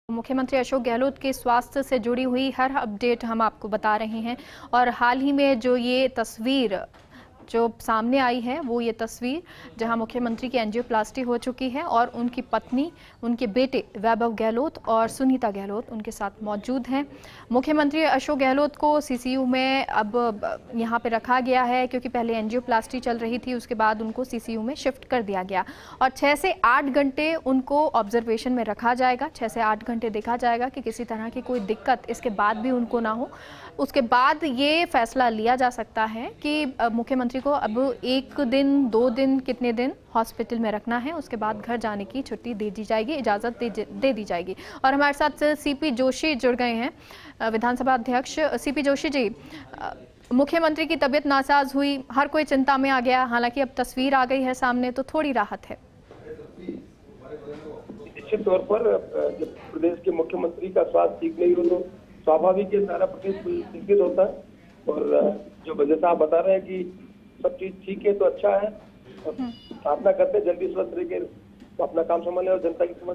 मुख्यमंत्री अशोक गहलोत के स्वास्थ्य से जुड़ी हुई हर अपडेट हम आपको बता रहे हैं। और हाल ही में जो ये तस्वीर जो सामने आई है वो ये तस्वीर जहां मुख्यमंत्री की एंजियोप्लास्टी हो चुकी है और उनकी पत्नी, उनके बेटे वैभव गहलोत और सुनीता गहलोत उनके साथ मौजूद हैं। मुख्यमंत्री अशोक गहलोत को सीसीयू में अब यहां पे रखा गया है क्योंकि पहले एंजियोप्लास्टी चल रही थी, उसके बाद उनको सीसीयू में शिफ्ट कर दिया गया और 6 से 8 घंटे उनको ऑब्जर्वेशन में रखा जाएगा। 6 से 8 घंटे देखा जाएगा कि किसी तरह की कोई दिक्कत इसके बाद भी उनको ना हो। उसके बाद ये फैसला लिया जा सकता है कि मुख्यमंत्री को अब 1 दिन 2 दिन कितने दिन हॉस्पिटल में रखना है, उसके बाद घर जाने की छुट्टी दे दी जाएगी, इजाज़त दे दी जाएगी। और हमारे साथ सीपी जोशी जुड़ गए हैं, विधानसभा अध्यक्ष। सीपी जोशी जी, मुख्यमंत्री की तबीयत नासाज हुई, हर कोई चिंता में आ गया, हालांकि अब तस्वीर आ गई है सामने तो थोड़ी राहत है। निश्चित तौर पर जब प्रदेश के मुख्यमंत्री का स्वास्थ्य ठीक नहीं हो तो स्वाभाविक है सारा प्रदेश चिंतित होता है। और जो जैसा आप बता रहे हैं कि सब चीज ठीक है तो अच्छा है, और प्रार्थना करते हैं जल्दी स्वस्थ रह के अपना काम संभाले और जनता की समझ।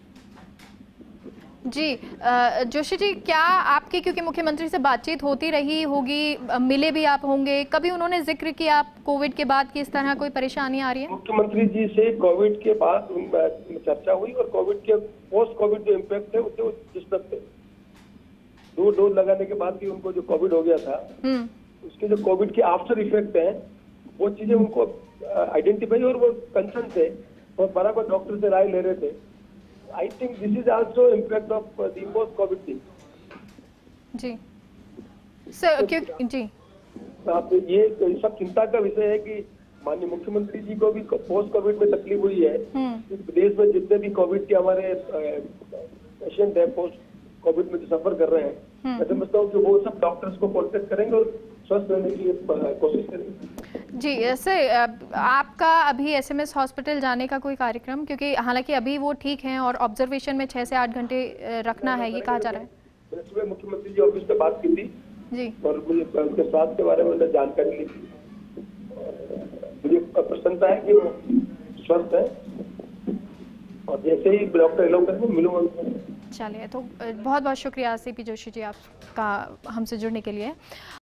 जी जोशी जी, क्या आपकी, क्योंकि मुख्यमंत्री से बातचीत होती रही होगी, मिले भी आप होंगे, कभी उन्होंने जिक्र किया कोविड के बाद की इस तरह कोई परेशानी आ रही है? मुख्यमंत्री जी से कोविड के बाद चर्चा हुई और कोविड के पोस्ट कोविड जो इम्पैक्ट है उसे डिस्कस थे। 2 डोज लगाने के बाद भी उनको जो कोविड हो गया था उसके जो कोविड के आफ्टर इफेक्ट हैं वो चीजें उनको आइडेंटिफाई और वो कंसर्न थे और बराबर डॉक्टर से राय ले रहे थे। I think this is also impact of the post covid thing. जी सर, क्यों जी आप ये सब चिंता का विषय है कि माननीय मुख्यमंत्री जी को भी पोस्ट कोविड में तकलीफ हुई है। इस देश में जितने भी कोविड के हमारे पेशेंट है पोस्ट कोविड में जो सफर कर रहे हैं, मैं समझता हूँ कि वो सब डॉक्टर्स को कॉन्टेक्ट करेंगे और स्वस्थ रहने की कोशिश करेंगे। जी सर, आपका अभी एसएमएस हॉस्पिटल जाने का कोई कार्यक्रम, क्योंकि हालांकि अभी वो ठीक हैं और ऑब्जर्वेशन में 6 से 8 घंटे रखना है ये कहा जा रहा है। मैंने सुबह मुख्यमंत्री जी ऑफिस में बात की थी जी, और मुझे उनके स्वास्थ्य के बारे में जानकारी ली थी। मुझे प्रसन्नता है कि वो स्वस्थ है और जैसे ही डॉक्टर एलाउ करेंगे मिलूंगा। चलिए, तो बहुत बहुत शुक्रिया सीपी जोशी जी आपका हमसे जुड़ने के लिए।